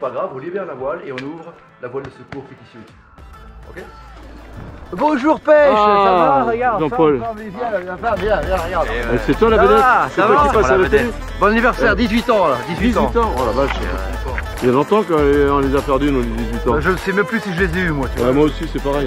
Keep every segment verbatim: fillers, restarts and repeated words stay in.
Pas grave, vous libérez la voile et on ouvre la voile de secours fictitieuse. Ok? Bonjour pêche, ah, ça va? Regarde, Jean-Paul. Viens, viens, viens, viens, regarde. Euh, c'est toi la vedette? Ah, c'est ça toi va, qui passe à la télé? Bon anniversaire, dix-huit ans là, dix-huit ans. dix-huit ans. Oh la vache. Il y a longtemps qu'on les a perdus, nos dix-huit ans. Je ne sais même plus si je les ai eus moi. Tu ouais, vois. moi aussi, c'est pareil.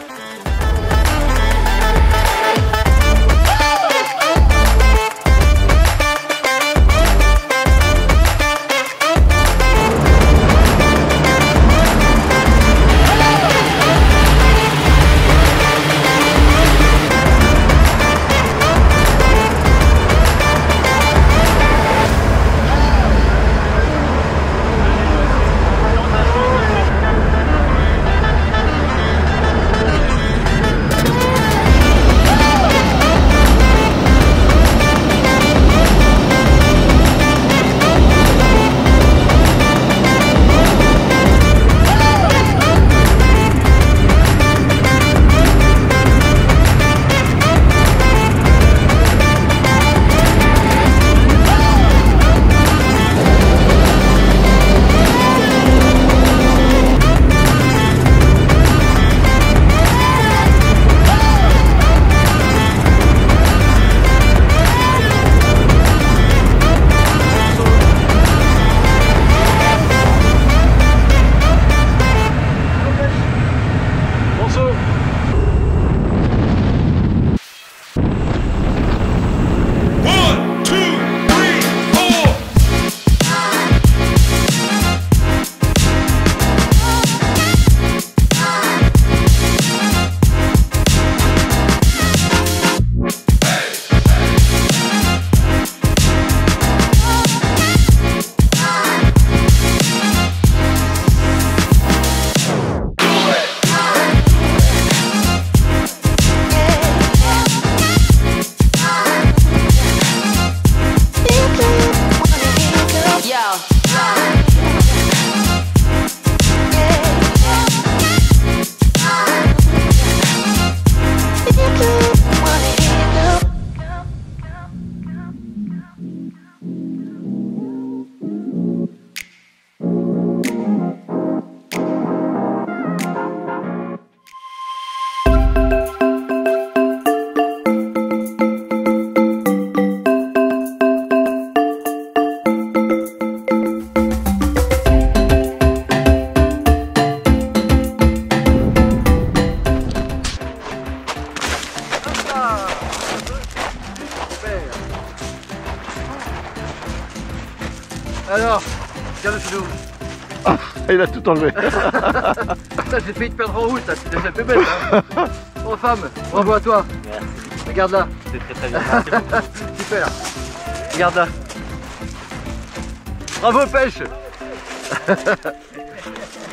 Alors, regarde le genou. Ah, il a tout enlevé. J'ai failli te perdre en route, là, c'est déjà fait belle. Hein. Oh femme, bravo à toi. Merci. Regarde là. C'est très très bien. Merci beaucoup. Super. Regarde là. Bravo pêche.